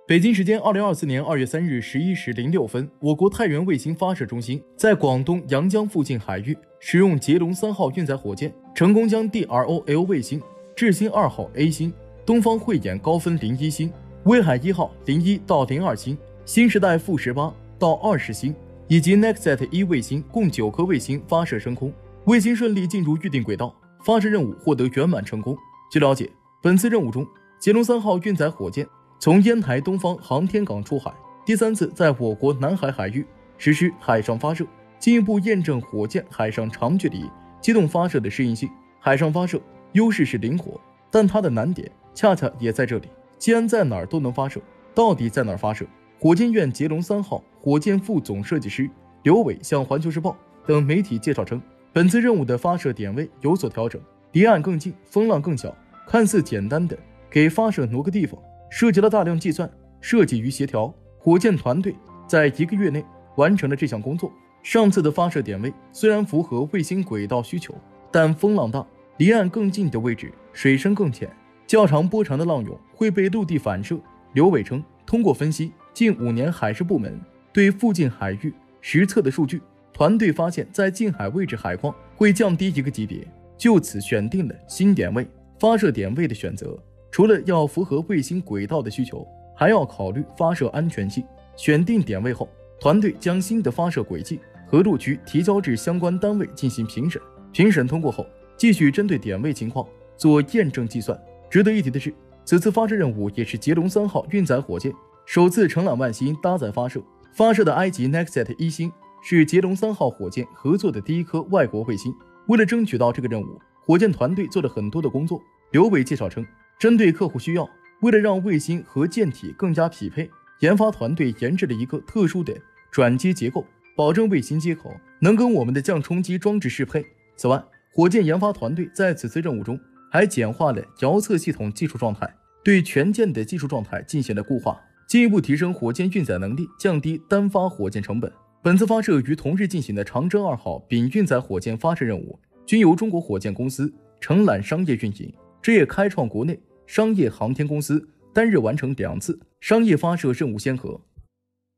北京时间2024年2月3日11时06分，我国太原卫星发射中心在广东阳江附近海域使用捷龙3号运载火箭，成功将 DROL 卫星、智星2号 A 星、东方慧眼高分01星、威海1号01到02星、新时代负18到20星以及 NextSat 1卫星共9颗卫星发射升空，卫星顺利进入预定轨道，发射任务获得圆满成功。据了解，本次任务中，捷龙3号运载火箭从烟台东方航天港出海，第3次在我国南海海域实施海上发射，进一步验证火箭海上长距离机动发射的适应性。海上发射优势是灵活，但它的难点恰恰也在这里。既然在哪儿都能发射，到底在哪儿发射？火箭院捷龙3号火箭副总设计师刘伟向环球时报等媒体介绍称，本次任务的发射点位有所调整，离岸更近，风浪更小，看似简单的给发射挪个地方，涉及了大量计算、设计与协调。火箭团队在1个月内完成了这项工作。上次的发射点位虽然符合卫星轨道需求，但风浪大，离岸更近的位置水深更浅，较长波长的浪涌会被陆地反射。刘伟称，通过分析近5年海事部门对附近海域实测的数据，团队发现在近海位置海况会降低1个级别，就此选定了新点位。发射点位的选择除了要符合卫星轨道的需求，还要考虑发射安全性。选定点位后，团队将新的发射轨迹和路区提交至相关单位进行评审，评审通过后，继续针对点位情况做验证计算。值得一提的是，此次发射任务也是捷龙3号运载火箭首次承揽万星搭载发射。发射的埃及 NextSat 1星是捷龙3号火箭合作的第1颗外国卫星。为了争取到这个任务，火箭团队做了很多的工作。刘伟介绍称，针对客户需要，为了让卫星和舰体更加匹配，研发团队研制了一个特殊的转接结构，保证卫星接口能跟我们的降冲击装置适配。此外，火箭研发团队在此次任务中还简化了遥测系统技术状态，对全舰的技术状态进行了固化，进一步提升火箭运载能力，降低单发火箭成本。本次发射于同日进行的长征2号丙运载火箭发射任务均由中国火箭公司承揽商业运营，这也开创国内商业航天公司单日完成2次商业发射任务先河。